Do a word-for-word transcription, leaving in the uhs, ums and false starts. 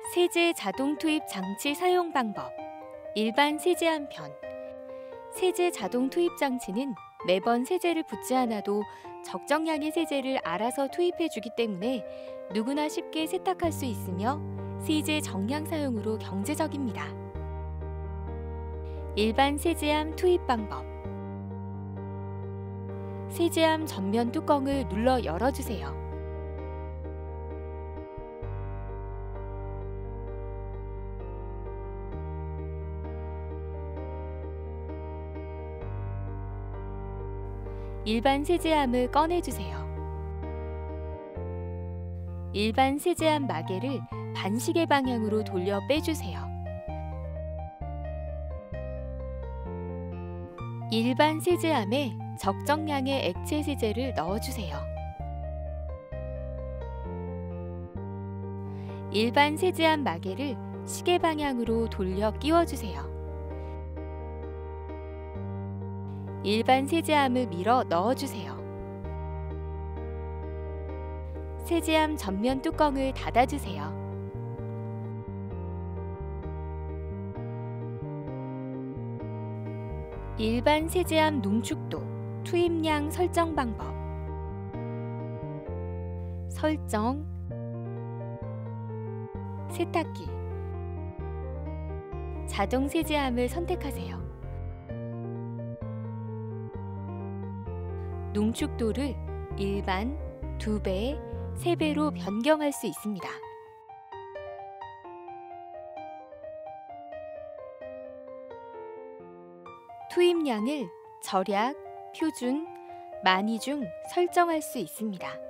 세제 자동 투입 장치 사용 방법. 일반 세제함 편. 세제 자동 투입 장치는 매번 세제를 붓지 않아도 적정량의 세제를 알아서 투입해 주기 때문에 누구나 쉽게 세탁할 수 있으며 세제 정량 사용으로 경제적입니다. 일반 세제함 투입 방법. 세제함 전면 뚜껑을 눌러 열어주세요. 일반 세제함을 꺼내주세요. 일반 세제함 마개를 반시계 방향으로 돌려 빼주세요. 일반 세제함에 적정량의 액체 세제를 넣어주세요. 일반 세제함 마개를 시계 방향으로 돌려 끼워주세요. 일반 세제함을 밀어 넣어주세요. 세제함 전면 뚜껑을 닫아주세요. 일반 세제함 농축도 투입량 설정 방법. 설정, 세탁기, 자동 세제함을 선택하세요. 농축도를 일반, 두 배, 세 배로 변경할 수 있습니다. 투입량을 절약, 표준, 많이 중 설정할 수 있습니다.